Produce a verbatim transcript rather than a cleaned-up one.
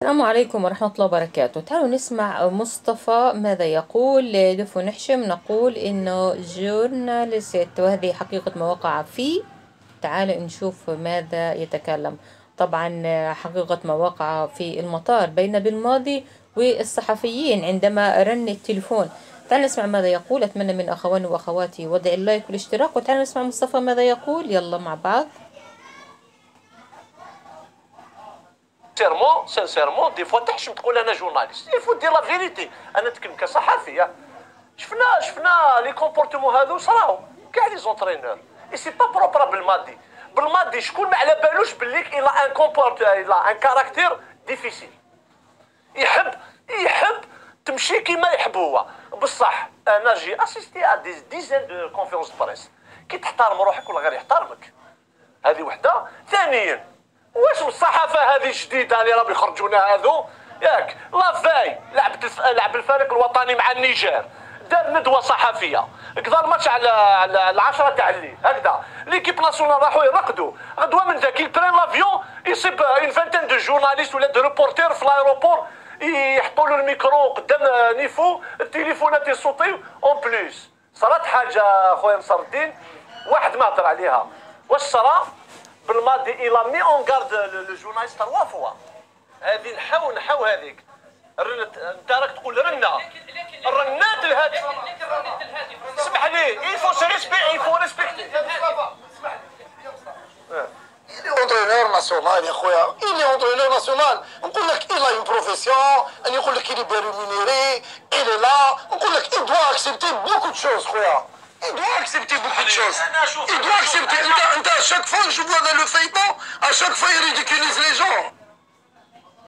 السلام عليكم ورحمة الله وبركاته. تعالوا نسمع مصطفى ماذا يقول. دفو نحشم نقول إنه جورناليست، وهذه حقيقة ما وقع فيه. تعالوا نشوف ماذا يتكلم. طبعا حقيقة ما وقع في المطار بين بالماضي والصحفيين عندما رن التليفون. تعالوا نسمع ماذا يقول. أتمنى من أخواني وأخواتي وضع اللايك والاشتراك، وتعالوا نسمع مصطفى ماذا يقول. يلا مع بعض. سيرمون سانسيرمون دي فوا تحشم تقول انا جورناليست، il faut dire la vérité. انا نتكلم كصحفي. شفنا شفنا لي كومبورتمون هذو صراو كاع لي زونترينور اي سي با بروبر بالماضي. بالماضي شكون ما على بالوش بليك الا ان كومبورت الا ان كاركتير ديفيسيل، يحب يحب تمشي كيما يحب هو. بصح انا جي اسيستي ا دي ديزين دو كونفيرونس بريس. كي تحترم روحك ولا غير يحترمك، هذه وحده. ثانيا واش الصحافه هذه الجديده اللي راهم يخرجونا هذو ياك لافاي لعب لعب الفريق الوطني مع النيجر، دار ندوه صحفيه كذا الماتش على على العشرة تاع الليل هكذا. ليكيب ناسيونال راحوا يرقدوا غدوه من ذاك يبرين لافيون يصيب اون فانتين دو جورناليست ولا دو ريبورتير في الايروبور، يحطوا له الميكرو قدام نيفو، التليفونات يصوتيو اون بليس. صرات حاجه خويا نصر الدين واحد ما هضر عليها. واش صرا بالماضي الى مي اون غارد لو جورناليست تروا فوا. هذه نحاو نحاو هذيك الرنت. انت راك تقول رنه الرنات الهاتف. اسمح لي il faut se respecter il faut respecter. Il est entraîneur national يا خويا، il est entraîneur national. نقول لك il a une profession، أنا نقول لك il est bien rémunéré، il est là. نقول لك il doit accepter beaucoup de choses خويا. Il doit accepter beaucoup de choses. Il doit accepter. À chaque fois, je vois dans le feuilleton, à chaque fois, il ridiculise les gens.